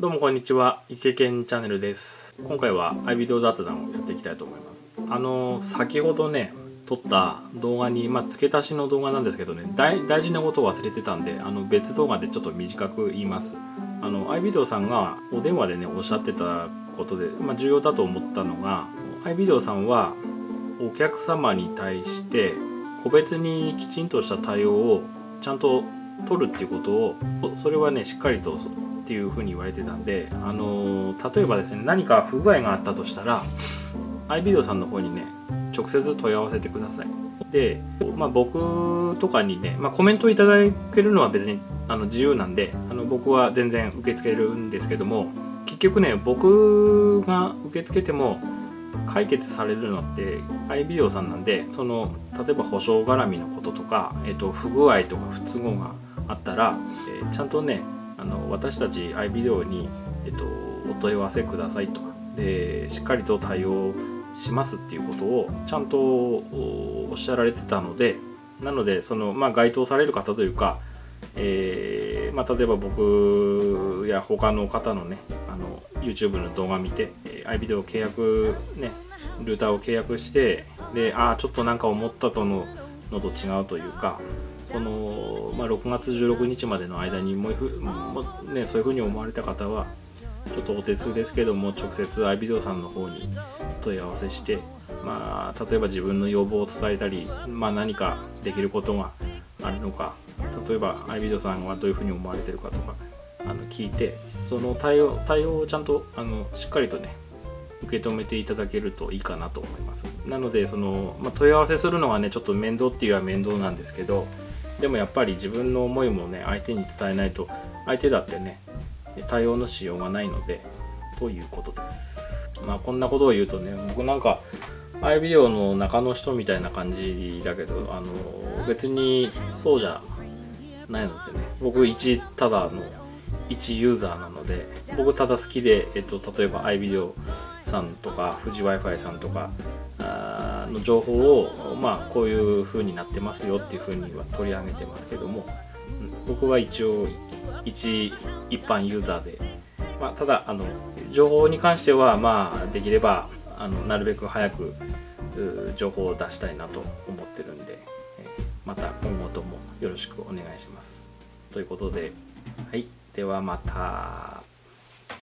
どうもこんにちは、イケケンチャンネルです。今回はiVideo雑談をやっていきたいと思います。先ほどね撮った動画に付け足しの動画なんですけどね、大事なことを忘れてたんで別動画でちょっと短く言います。iVideo さんがお電話でねおっしゃってたことで、重要だと思ったのが、iVideo さんはお客様に対して個別にきちんとした対応をちゃんと取るっていうことを、それはねしっかりとっていうふうに言われてたんで、例えばですね、何か不具合があったとしたら iVideo さんの方にね直接問い合わせてください。で、僕とかにね、コメントいただけるのは別に自由なんで、僕は全然受け付けるんですけども、結局ね僕が受け付けても解決されるのって iVideo さんなんで、例えば保証絡みのこととか、不具合とか不都合があったら、ちゃんとね私たち iVideo に、お問い合わせくださいと。でしっかりと対応しますっていうことをちゃんとおっしゃられてたので、なので該当される方というか、例えば僕や他の方のねYouTube の動画見て、iVideo 契約ねルーターを契約して、でちょっとなんか思ったのと違うというか、6月16日までの間にそういうふうに思われた方はちょっとお手数ですけども直接 iVideo さんの方に問い合わせして、例えば自分の要望を伝えたり、何かできることがあるのか、例えば iVideo さんはどういうふうに思われてるかとか聞いて、その対応をちゃんとしっかりとね受け止めていただけるといいかなと思います。なので問い合わせするのはねちょっと面倒っていうのは面倒なんですけど、でもやっぱり自分の思いもね相手に伝えないと、相手だってね対応のしようがないので、ということです。こんなことを言うとね、僕なんかiVideo の中の人みたいな感じだけど、別にそうじゃないのでね、僕ただの一ユーザーなので、僕ただ好きで、例えば iVideo さんとか富士 Wi-Fi さんとかの情報をこういう風になってますよっていう風には取り上げてますけども、僕は一応一般ユーザーで、ただ情報に関してはできればなるべく早く情報を出したいなと思ってるんで、また今後ともよろしくお願いします。ということで、はい、ではまた。